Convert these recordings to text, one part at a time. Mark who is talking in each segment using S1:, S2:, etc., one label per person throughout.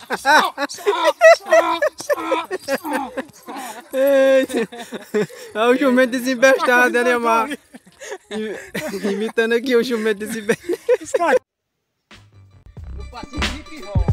S1: Eita. Olha o jumento desembestado, né, Mar? Imitando aqui o jumento desembestado.
S2: No passinho de hip hop.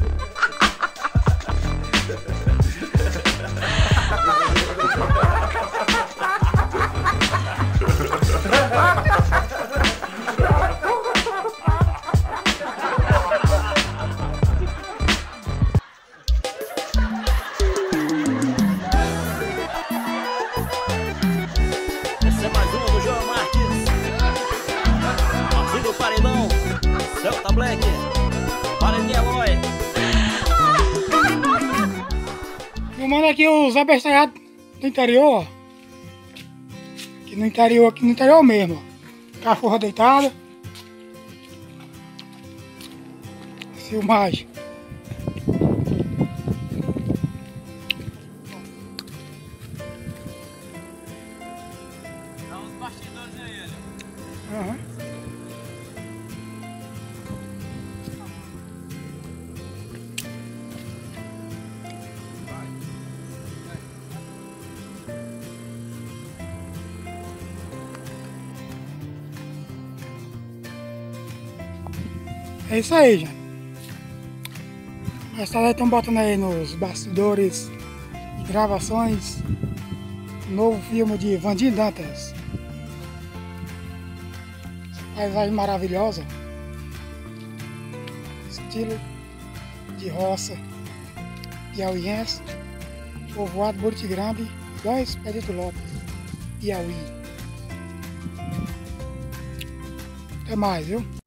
S3: Essa é mais uma do João Marques. Marzinho do Paredão, Celta Black, Paredinha Eloy.
S4: Filmando aqui os abestalhados do interior, ó. Aqui no interior mesmo, ó. Cachorro deitado. Filmagem.
S2: Dá uns bastidores aí, olha.
S4: Aham. É isso aí, gente. Essa aí estão botando aí nos bastidores de gravações do novo filme de Vandinho Dantas. Paisagem maravilhosa. Estilo de roça piauiense. Povoado Buriti Grande, 2 Pedrito Lopes, Piauí. Até mais, viu?